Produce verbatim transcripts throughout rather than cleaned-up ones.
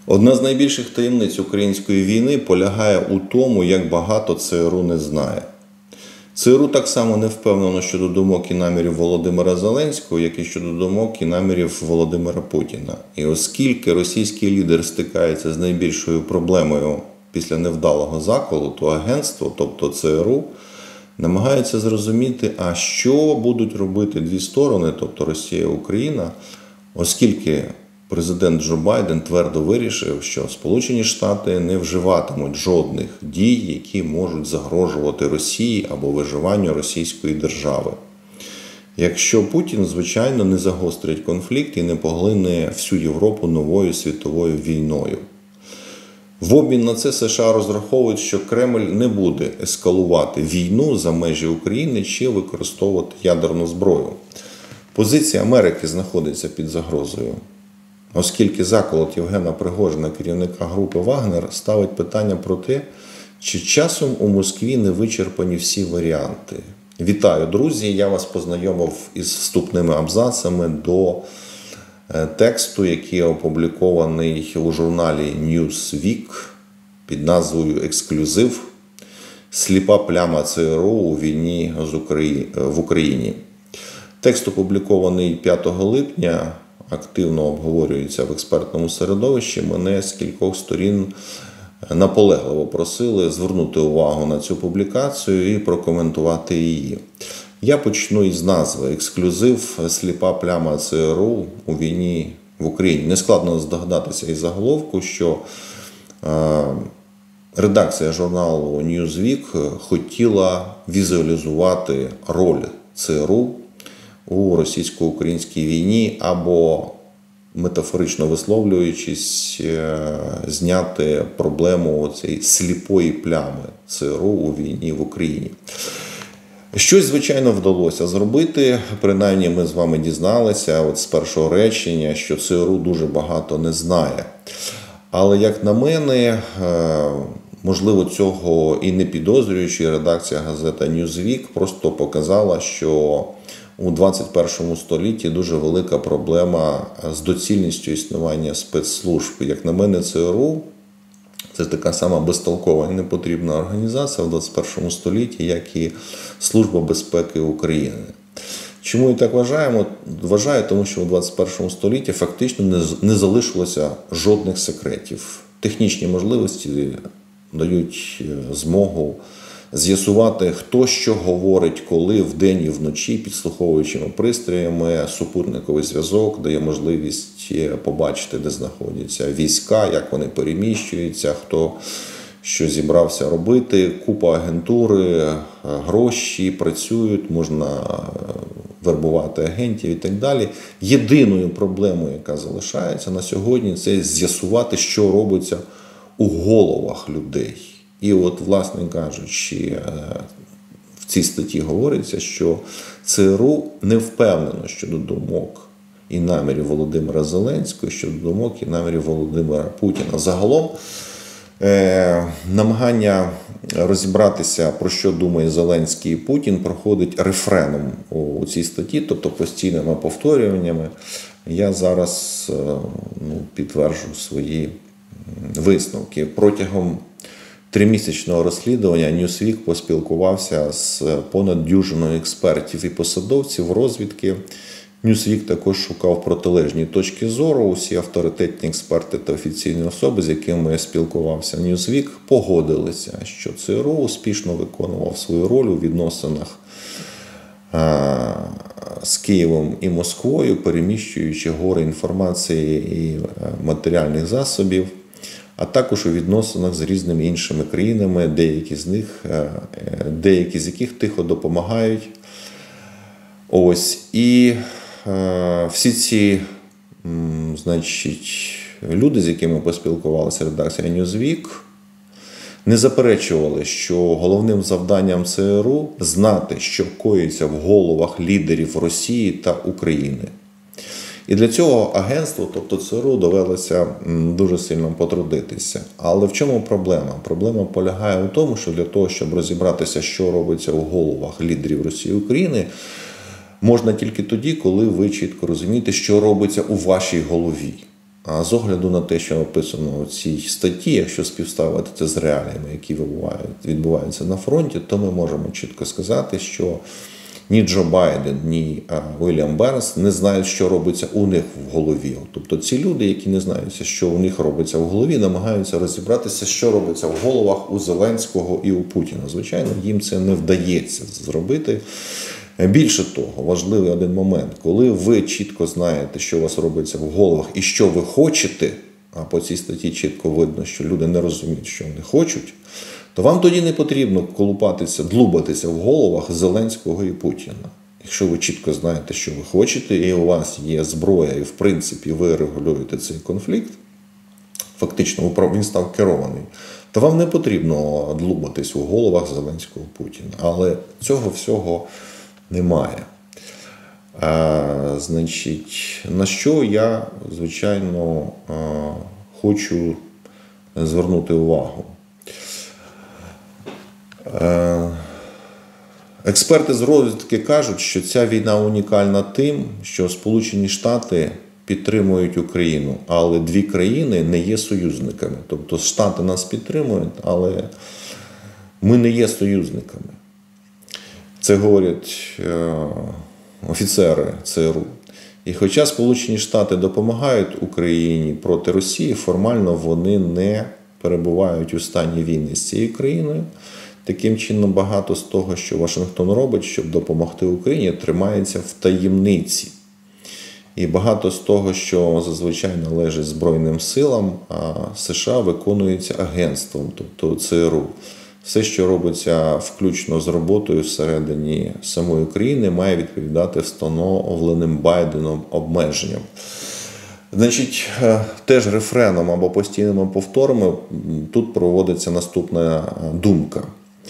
Одна з найбільших таємниць української війни полягає у тому, як багато ЦРУ не знає. ЦРУ так само не впевнено щодо думок і намірів Володимира Зеленського, як і щодо думок і намірів Володимира Путіна. І оскільки російський лідер стикається з найбільшою проблемою після невдалого заколу, то агентство, тобто ЦРУ, намагається зрозуміти, а що будуть робити дві сторони, тобто Росія і Україна, оскільки президент Джо Байден твердо вирішив, що Сполучені Штати не вживатимуть жодних дій, які можуть загрожувати Росії або виживанню російської держави. Якщо Путін, звичайно, не загострить конфлікт і не поглине всю Європу новою світовою війною. В обмін на це США розраховують, що Кремль не буде ескалувати війну за межі України чи використовувати ядерну зброю. Позиція Америки знаходиться під загрозою, оскільки заколот Євгена Пригожина, керівника групи «Вагнер», ставить питання про те, чи часом у Москві не вичерпані всі варіанти. Вітаю, друзі! Я вас познайомив із вступними абзацами до тексту, який опублікований у журналі Newsweek під назвою «Ексклюзив. Сліпа пляма ЦРУ у війні в Україні». Текст опублікований п'ятого липня, активно обговорюється в експертному середовищі. Мене з кількох сторін наполегливо просили звернути увагу на цю публікацію і прокоментувати її. Я почну із назви «Ексклюзив. Сліпа пляма ЦРУ у війні в Україні». Нескладно здогадатися із заголовку, що е, редакція журналу Newsweek хотіла візуалізувати роль ЦРУ у російсько-українській війні або, метафорично висловлюючись, зняти проблему цієї сліпої плями ЦРУ у війні в Україні. Щось, звичайно, вдалося зробити, принаймні ми з вами дізналися от з першого речення, що ЦРУ дуже багато не знає. Але, як на мене, можливо, цього і не підозрюючи, редакція газети Newsweek просто показала, що у двадцять першому столітті дуже велика проблема з доцільністю існування спецслужб. Як на мене, ЦРУ – це така сама безтолкова і непотрібна організація в двадцять першому столітті, як і Служба безпеки України. Чому і так вважаємо? Вважаю, тому що у двадцять першому столітті фактично не залишилося жодних секретів. Технічні можливості дають змогу з'ясувати, хто що говорить, коли, вдень і вночі, підслуховуючими пристроями. Супутниковий зв'язок дає можливість побачити, де знаходяться війська, як вони переміщуються, хто що зібрався робити. Купа агентури, гроші працюють, можна вербувати агентів і так далі. Єдиною проблемою, яка залишається на сьогодні, це з'ясувати, що робиться у головах людей. І от, власне кажучи, в цій статті говориться, що ЦРУ не впевнено щодо думок і намірів Володимира Зеленського, щодо думок і намірів Володимира Путіна. Загалом, е, намагання розібратися, про що думає Зеленський і Путін, проходить рефреном у цій статті, тобто постійними повторюваннями. Я зараз ну, підтверджу свої висновки. Протягом тримісячного розслідування Newsweek поспілкувався з понад дюжиною експертів і посадовців розвідки. Newsweek також шукав протилежні точки зору. Усі авторитетні експерти та офіційні особи, з якими я спілкувався, Newsweek погодилися, що ЦРУ успішно виконував свою роль у відносинах з Києвом і Москвою, переміщуючи гори інформації і матеріальних засобів, а також у відносинах з різними іншими країнами, деякі з них, деякі з яких тихо допомагають. Ось. І е, всі ці, м, значить, люди, з якими поспілкувалася редакція Newsweek, не заперечували, що головним завданням ЦРУ – знати, що коїться в головах лідерів Росії та України. І для цього агентству, тобто ЦРУ, довелося дуже сильно потрудитися. Але в чому проблема? Проблема полягає у тому, що для того, щоб розібратися, що робиться у головах лідерів Росії і України, можна тільки тоді, коли ви чітко розумієте, що робиться у вашій голові. А з огляду на те, що написано у цій статті, якщо співставити це з реаліями, які відбуваються на фронті, то ми можемо чітко сказати, що ні Джо Байден, ні Вільям Бернс не знають, що робиться у них в голові. Тобто ці люди, які не знають, що у них робиться в голові, намагаються розібратися, що робиться в головах у Зеленського і у Путіна. Звичайно, їм це не вдається зробити. Більше того, важливий один момент, коли ви чітко знаєте, що у вас робиться в головах і що ви хочете, а по цій статті чітко видно, що люди не розуміють, що вони хочуть, то вам тоді не потрібно колупатися, длубатися в головах Зеленського і Путіна. Якщо ви чітко знаєте, що ви хочете, і у вас є зброя, і в принципі ви регулюєте цей конфлікт, фактично він став керований, то вам не потрібно длубатись у головах Зеленського і Путіна. Але цього всього немає. А, значить, на що я, звичайно, а, хочу звернути увагу. А, експерти з розвідки кажуть, що ця війна унікальна тим, що Сполучені Штати підтримують Україну, але дві країни не є союзниками. Тобто Штати нас підтримують, але ми не є союзниками. Це говорять е, офіцери ЦРУ. І хоча Сполучені Штати допомагають Україні проти Росії, формально вони не перебувають у стані війни з цією країною. Таким чином, багато з того, що Вашингтон робить, щоб допомогти Україні, тримається в таємниці. І багато з того, що зазвичай належить Збройним силам, а США виконується агентством, тобто ЦРУ. Все, що робиться включно з роботою всередині самої України, має відповідати встановленим Байденом обмеженням. Значить, теж рефреном або постійними повторами тут проводиться наступна думка.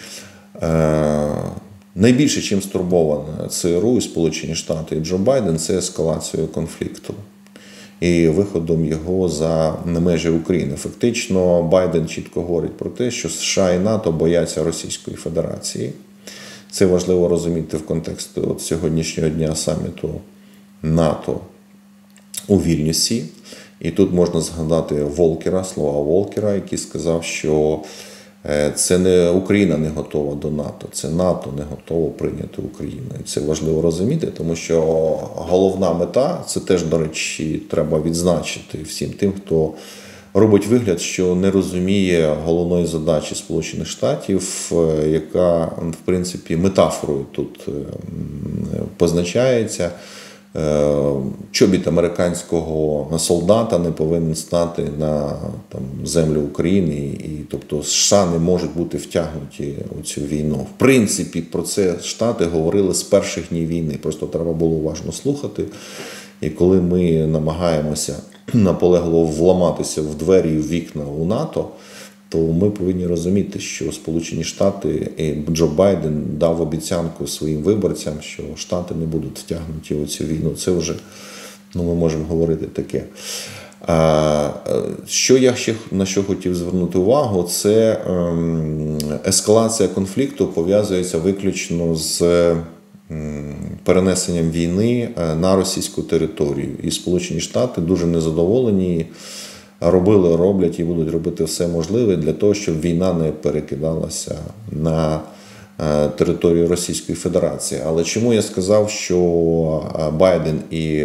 Найбільше, чим стурбоване ЦРУ і Сполучені Штати і Джо Байден, це ескалацією конфлікту і виходом його за межі України. Фактично, Байден чітко говорить про те, що США і НАТО бояться Російської Федерації. Це важливо розуміти в контексті от сьогоднішнього дня саміту НАТО у Вільнюсі. І тут можна згадати Волкера, слова Волкера, який сказав, що це не Україна не готова до НАТО, це НАТО не готово прийняти Україну. І це важливо розуміти, тому що головна мета, це теж, до речі, треба відзначити всім тим, хто робить вигляд, що не розуміє головної задачі Сполучених Штатів, яка, в принципі, метафорою тут позначається. Чобіт американського солдата не повинен стати на там, землю України, і тобто США не можуть бути втягнуті у цю війну. В принципі, про це Штати говорили з перших днів війни, просто треба було уважно слухати. І коли ми намагаємося наполегливо вламатися в двері і в вікна у НАТО, то ми повинні розуміти, що Сполучені Штати і Джо Байден дав обіцянку своїм виборцям, що Штати не будуть втягнуті у цю війну. Це вже, ну, ми можемо говорити таке. А, що я ще на що хотів звернути увагу, це ем, ескалація конфлікту пов'язується виключно з ем, перенесенням війни на російську територію. І Сполучені Штати дуже незадоволені, робили, роблять і будуть робити все можливе для того, щоб війна не перекидалася на територію Російської Федерації. Але чому я сказав, що Байден і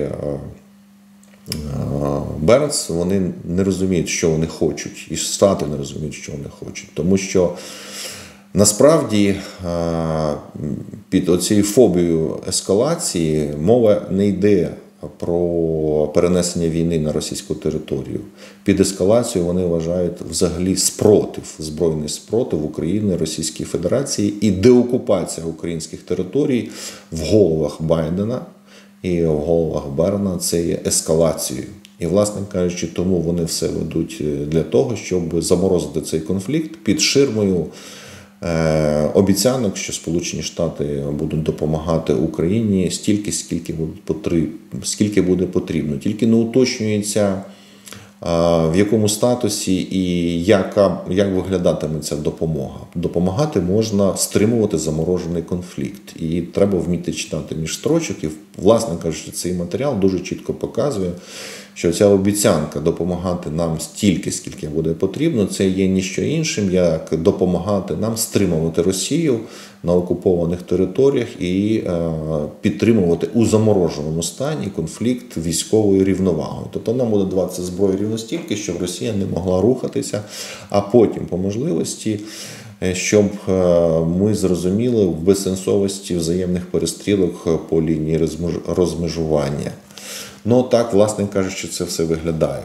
Бернс, вони не розуміють, що вони хочуть, і Штати не розуміють, що вони хочуть. Тому що насправді під оцією фобією ескалації мова не йде про перенесення війни на російську територію. Під ескалацію вони вважають взагалі спротив, збройний спротив України, Російської Федерації і деокупація українських територій в головах Байдена і в головах Берна це є ескалацією. І, власне кажучи, тому вони все ведуть для того, щоб заморозити цей конфлікт під ширмою обіцянок, що Сполучені Штати будуть допомагати Україні стільки, скільки, скільки буде потрібно. Тільки не уточнюється, в якому статусі і яка, як виглядатиме ця допомога. Допомагати можна стримувати заморожений конфлікт. І треба вміти читати між строчок. І, власне кажучи, цей матеріал дуже чітко показує, що ця обіцянка допомагати нам стільки, скільки буде потрібно, це є ніщо іншим, як допомагати нам стримувати Росію на окупованих територіях і е, підтримувати у замороженому стані конфлікт військовою рівновагою. Тобто нам буде даватися зброї рівно стільки, щоб Росія не могла рухатися, а потім по можливості, щоб ми зрозуміли в безсенсовості взаємних перестрілок по лінії розмежування. Ну так, власне кажучи, це все виглядає.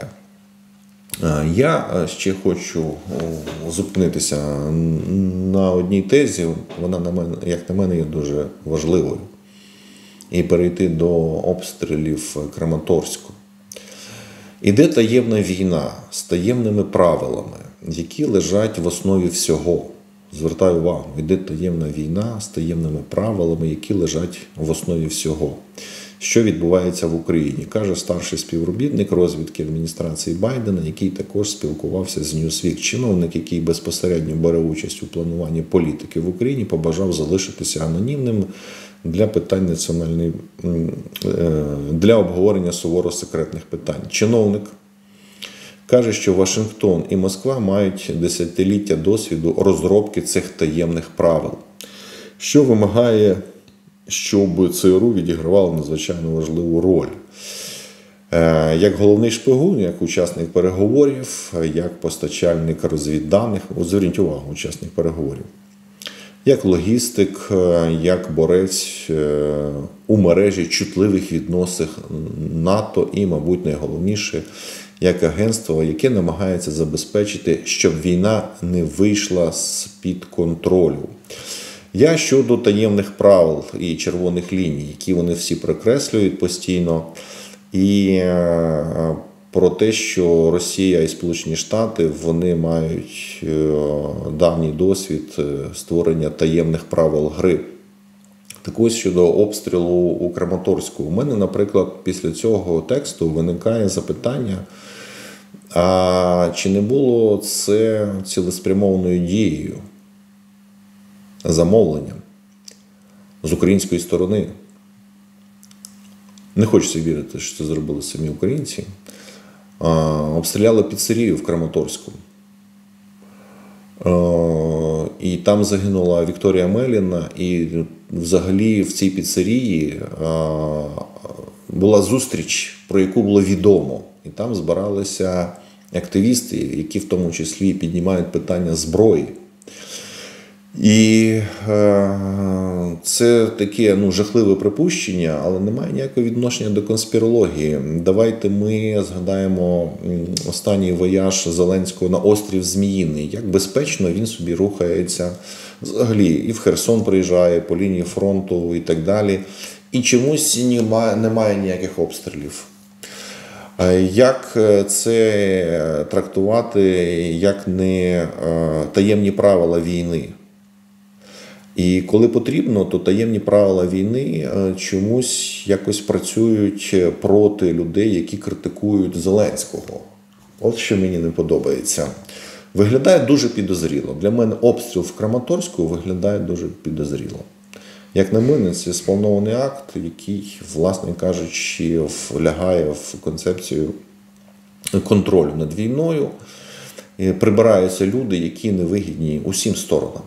Я ще хочу зупинитися на одній тезі, вона, на мене, як на мене, є дуже важливою, і перейти до обстрілів Краматорську. Іде таємна війна з таємними правилами, які лежать в основі всього. Звертаю увагу, йде таємна війна з таємними правилами, які лежать в основі всього. Що відбувається в Україні, каже старший співробітник розвідки адміністрації Байдена, який також спілкувався з Newsweek. Чиновник, який безпосередньо бере участь у плануванні політики в Україні, побажав залишитися анонімним для питань національної, для обговорення суворо секретних питань. Чиновник каже, що Вашингтон і Москва мають десятиліття досвіду розробки цих таємних правил, що вимагає, щоб ЦРУ відігравало надзвичайно важливу роль. Як головний шпигун, як учасник переговорів, як постачальник розвідданих, зверніть увагу, учасник переговорів, як логістик, як борець у мережі чутливих відносин НАТО і, мабуть, найголовніше, як агентство, яке намагається забезпечити, щоб війна не вийшла з-під контролю. Я щодо таємних правил і червоних ліній, які вони всі прикреслюють постійно, і про те, що Росія і Сполучені Штати, вони мають давній досвід створення таємних правил гри. Так ось щодо обстрілу у Краматорську. У мене, наприклад, після цього тексту виникає запитання, а чи не було це цілеспрямованою дією, замовленням з української сторони? Не хочеться вірити, що це зробили самі українці. А, обстріляли піцерію в Краматорську. А, і там загинула Вікторія Меліна, і взагалі в цій піцерії а, була зустріч, про яку було відомо. І там збиралися активісти, які в тому числі піднімають питання зброї. І е, це таке ну, жахливе припущення, але немає ніякого відношення до конспірології. Давайте ми згадаємо останній вояж Зеленського на острів Зміїний. Як безпечно він собі рухається взагалі. І в Херсон приїжджає, по лінії фронту і так далі. І чомусь немає, немає ніяких обстрілів. Як це трактувати, як не таємні правила війни? І коли потрібно, то таємні правила війни чомусь якось працюють проти людей, які критикують Зеленського. От що мені не подобається. Виглядає дуже підозріло. Для мене обстріл в Краматорську виглядає дуже підозріло. Як на мене, це спланований акт, який, власне кажучи, влягає в концепцію контролю над війною. І прибираються люди, які невигідні усім сторонам.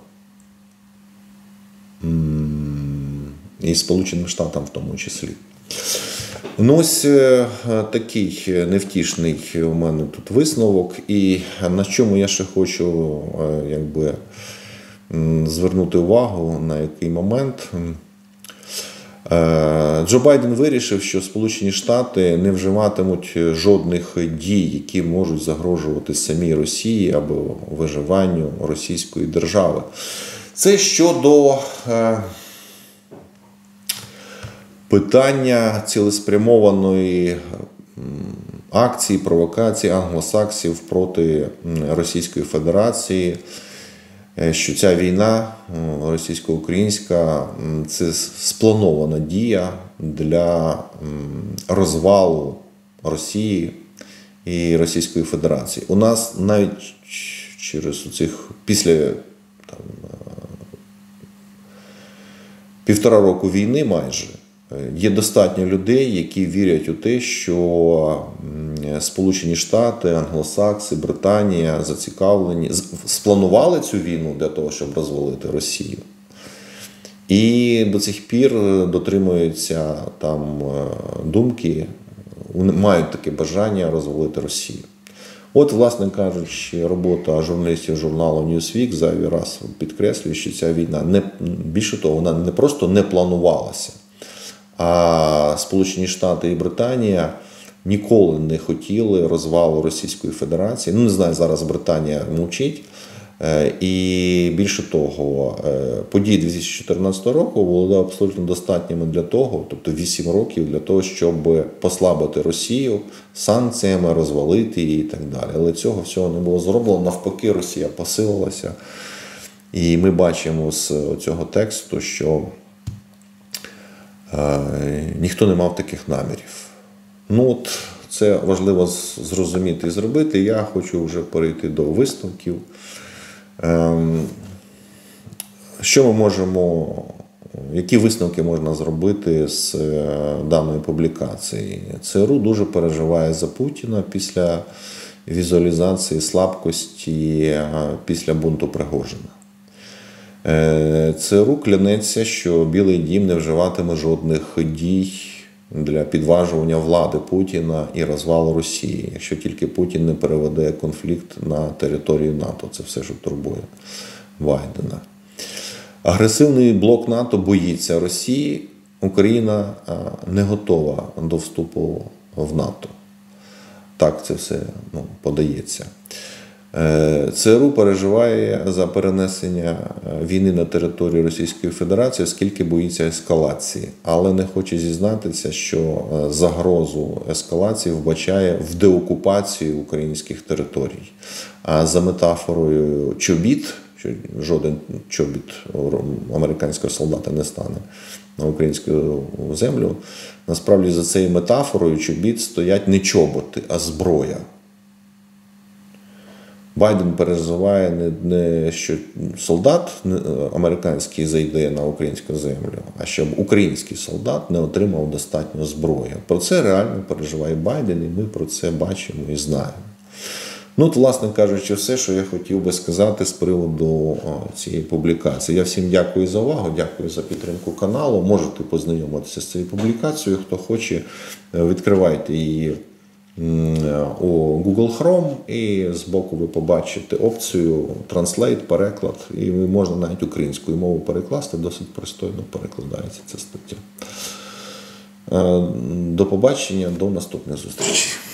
І Сполученим Штатам в тому числі. Ну ось такий невтішний у мене тут висновок. І на чому я ще хочу якби, звернути увагу, на який момент. Джо Байден вирішив, що Сполучені Штати не вживатимуть жодних дій, які можуть загрожувати самій Росії або виживанню російської держави. Це щодо е, питання цілеспрямованої акції, провокації англосаксів проти Російської Федерації, що ця війна російсько-українська – це спланована дія для розвалу Росії і Російської Федерації. У нас навіть через цих після там, півтора року війни майже є достатньо людей, які вірять у те, що Сполучені Штати, Англосакси, Британія зацікавлені, спланували цю війну для того, щоб розвалити Росію. І до цих пір дотримуються там думки, мають таке бажання розвалити Росію. От, власне кажучи, робота журналістів журналу Newsweek зайвий раз підкреслює, що ця війна, не, більше того, вона не просто не планувалася, а Сполучені Штати і Британія ніколи не хотіли розвалу Російської Федерації. Ну, не знаю, зараз Британія мовчить. І більше того, події дві тисячі чотирнадцятого року були абсолютно достатніми для того, тобто вісім років для того, щоб послабити Росію санкціями, розвалити її і так далі. Але цього всього не було зроблено. Навпаки, Росія посилилася. І ми бачимо з цього тексту, що е, ніхто не мав таких намірів. Ну от, це важливо зрозуміти і зробити. Я хочу вже перейти до висновків. Що ми можемо, які висновки можна зробити з даної публікації? ЦРУ дуже переживає за Путіна після візуалізації слабкості після бунту Пригожина. ЦРУ клянеться, що Білий дім не вживатиме жодних дій для підважування влади Путіна і розвалу Росії, якщо тільки Путін не переведе конфлікт на територію НАТО. Це все, що турбує Байдена. Агресивний блок НАТО боїться Росії. Україна не готова до вступу в НАТО. Так це все ну, подається. ЦРУ переживає за перенесення війни на територію Російської Федерації, оскільки боїться ескалації, але не хоче зізнатися, що загрозу ескалації вбачає в деокупації українських територій. А за метафорою чобіт, що жоден чобіт американського солдата не стане на українську землю, насправді за цією метафорою чобіт стоять не чоботи, а зброя. Байден переживає не, не що солдат американський зайде на українську землю, а щоб український солдат не отримав достатньо зброї. Про це реально переживає Байден, і ми про це бачимо і знаємо. Ну, от, власне кажучи, все, що я хотів би сказати з приводу цієї публікації. Я всім дякую за увагу, дякую за підтримку каналу. Можете познайомитися з цією публікацією. Хто хоче, відкривайте її у Google Chrome, і збоку ви побачите опцію Translate, переклад, і можна навіть українською мовою перекласти, досить пристойно перекладається ця стаття. До побачення, до наступних зустрічей.